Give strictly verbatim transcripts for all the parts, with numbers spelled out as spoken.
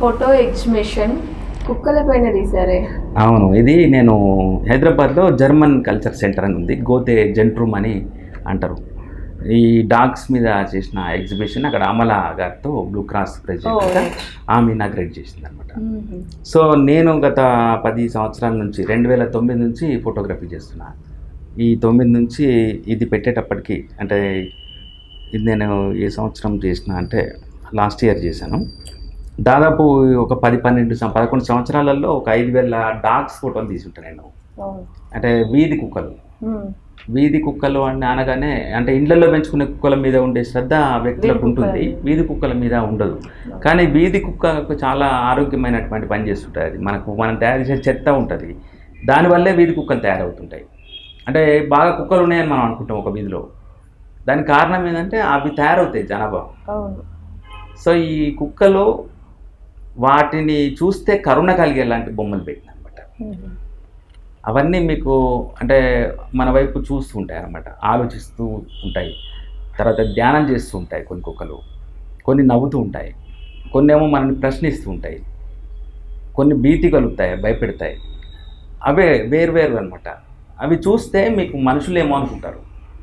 Photo exhibition కుక్కల పైన తీసారే. అవును, ఇది నేను హైదరాబాద్లో జర్మన్ కల్చర్ సెంటర్ అని ఉంది, గోతే జెంట్రూమ్ అని అంటారు. ఈ డాగ్స్ మీద చేసిన ఎగ్జిబిషన్ అక్కడ అమలా గారితో బ్లూ క్రాస్ ప్రెసిడెంట్గా ఆమె ఇనాగ్రేట్ చేసింది అనమాట. సో నేను గత పది సంవత్సరాల నుంచి రెండు వేల తొమ్మిది నుంచి ఫోటోగ్రఫీ చేస్తున్నా. ఈ తొమ్మిది నుంచి ఇది పెట్టేటప్పటికి అంటే ఇది నేను ఏ సంవత్సరం చేసిన అంటే లాస్ట్ ఇయర్ చేశాను. దాదాపు ఒక పది పన్నెండు పదకొండు సంవత్సరాలలో ఒక ఐదు వేల డాగ్స్ ఫోటోలు తీసుంటాను నేను. అంటే వీధి కుక్కలు, వీధి కుక్కలు అని అనగానే అంటే ఇండ్లలో పెంచుకునే కుక్కల మీద ఉండే శ్రద్ధ వ్యక్తులకు ఉంటుంది, వీధి కుక్కల మీద ఉండదు. కానీ వీధి కుక్కకు చాలా ఆరోగ్యమైనటువంటి పని చేస్తుంటుంది. అది మనకు మనం తయారు చేసే చెత్త ఉంటుంది, దానివల్లే వీధి కుక్కలు తయారవుతుంటాయి. అంటే బాగా కుక్కలు ఉన్నాయని మనం అనుకుంటాం ఒక వీధిలో, దానికి కారణం ఏంటంటే అవి తయారవుతాయి జనాభా. సో ఈ కుక్కలు వాటిని చూస్తే కరుణ కలిగేలాంటి బొమ్మలు పెట్టిన అనమాట. అవన్నీ మీకు అంటే మన వైపు చూస్తూ ఉంటాయి అన్నమాట, ఆలోచిస్తూ ఉంటాయి, తర్వాత ధ్యానం చేస్తూ ఉంటాయి. కొన్ని కుక్కలు కొన్ని నవ్వుతూ ఉంటాయి, కొన్ని ఏమో మనల్ని ప్రశ్నిస్తూ ఉంటాయి, కొన్ని భీతి కలుగుతాయి, భయపెడతాయి. అవే వేరువేరు అనమాట. అవి చూస్తే మీకు మనుషులు ఏమో అనుకుంటారు.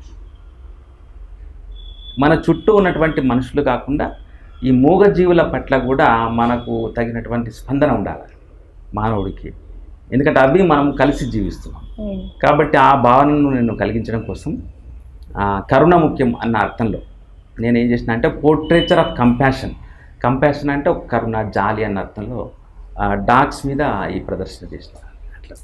మన చుట్టూ ఉన్నటువంటి మనుషులు కాకుండా ఈ మూగజీవుల పట్ల కూడా మనకు తగినటువంటి స్పందన ఉండాలి మానవుడికి, ఎందుకంటే అవి మనం కలిసి జీవిస్తున్నాం. కాబట్టి ఆ భావనను నేను కలిగించడం కోసం కరుణ ముఖ్యం అన్న అర్థంలో నేను ఏం చేసిన అంటే పోర్ట్రేచర్ ఆఫ్ కంపాషన్, కంపాషన్ అంటే ఒక కరుణ జాలి అన్న అర్థంలో డాగ్స్ మీద ఈ ప్రదర్శన చేసిన. అట్లా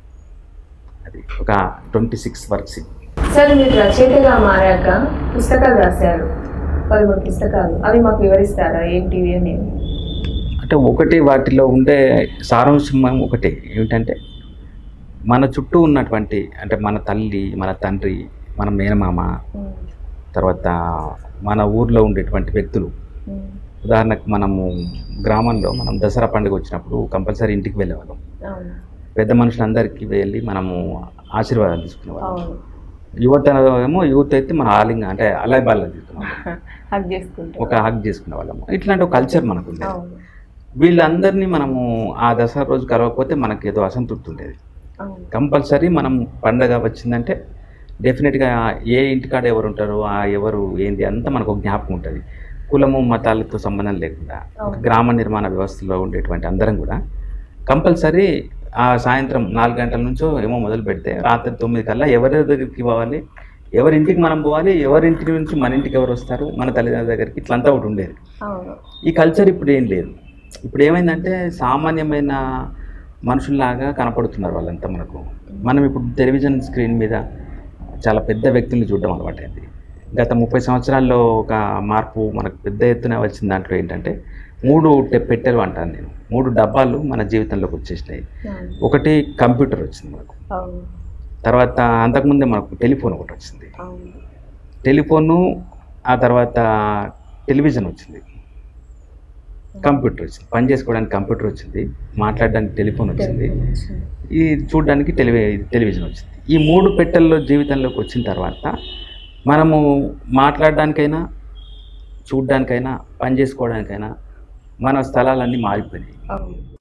అది ఒక ట్వంటీ సిక్స్ వర్క్స్. సార్ మీరు రచయితగా మారాక పుస్తకాలు రాశారు, పదమూడు పుస్తకాలు, అవి మాకు వివరిస్తారా ఏంటివి అని? అంటే ఒకటి వాటిలో ఉండే సారాంశం ఒకటి ఏమిటంటే మన చుట్టూ ఉన్నటువంటి అంటే మన తల్లి, మన తండ్రి, మన మేనమామ, తర్వాత మన ఊర్లో ఉండేటువంటి వ్యక్తులు. ఉదాహరణకు మనము గ్రామంలో మనం దసరా పండుగ వచ్చినప్పుడు కంపల్సరీ ఇంటికి వెళ్ళేవాళ్ళం. పెద్ద మనుషులందరికీ వెళ్ళి మనము ఆశీర్వాదాలు తీసుకునేవాళ్ళం. యువత ఏమో యూత్ అయితే మన ఆలింగ అంటే అలాయ్ బాగా తీసుకున్నాం, ఒక హగ్ చేసుకునే వాళ్ళము. ఇట్లాంటి ఒక కల్చర్ మనకు ఉంది. వీళ్ళందరినీ మనము ఆ దసరా రోజు కలవకపోతే మనకి ఏదో అసంతృప్తి ఉండేది. కంపల్సరీ మనం పండగ వచ్చిందంటే డెఫినెట్గా ఏ ఇంటికాడ ఎవరు ఉంటారో ఆ ఎవరు ఏంది అంతా మనకు ఒక జ్ఞాపకం ఉంటుంది. కులము మతాలతో సంబంధం లేకుండా ఒక గ్రామ నిర్మాణ వ్యవస్థలో ఉండేటువంటి అందరం కూడా కంపల్సరీ ఆ సాయంత్రం నాలుగు గంటల నుంచో ఏమో మొదలు పెడితే రాత్రి తొమ్మిది కల్లా ఎవరి దగ్గరికి పోవాలి, ఎవరింటికి మనం పోవాలి, ఎవరింటి నుంచి మన ఇంటికి ఎవరు వస్తారు, మన తల్లిదండ్రుల దగ్గరికి, ఇట్లంతా ఒకటి ఉండేది. ఈ కల్చర్ ఇప్పుడు ఏం లేదు. ఇప్పుడు ఏమైందంటే సామాన్యమైన మనుషుల్లాగా కనపడుతున్నారు వాళ్ళంతా మనకు. మనం ఇప్పుడు టెలివిజన్ స్క్రీన్ మీద చాలా పెద్ద వ్యక్తుల్ని చూడడం అలవాటైంది. గత ముప్పై సంవత్సరాల్లో ఒక మార్పు మనకు పెద్ద ఎత్తున వచ్చిన దాంట్లో ఏంటంటే మూడు పెట్టెలు అంటాను నేను, మూడు డబ్బాలు మన జీవితంలోకి వచ్చేసినాయి. ఒకటి కంప్యూటర్ వచ్చింది మనకు, తర్వాత అంతకుముందే మనకు టెలిఫోన్ ఒకటి వచ్చింది, టెలిఫోను ఆ తర్వాత టెలివిజన్ వచ్చింది, కంప్యూటర్ వచ్చింది, పని చేసుకోవడానికి కంప్యూటర్ వచ్చింది, మాట్లాడడానికి టెలిఫోన్ వచ్చింది, ఈ చూడడానికి టెలివి టెలివిజన్ వచ్చింది. ఈ మూడు పెట్టెల్లో జీవితంలోకి వచ్చిన తర్వాత మనము మాట్లాడడానికైనా చూడడానికైనా పని చేసుకోవడానికైనా మన స్థలాలన్నీ మారిపోయినాయి.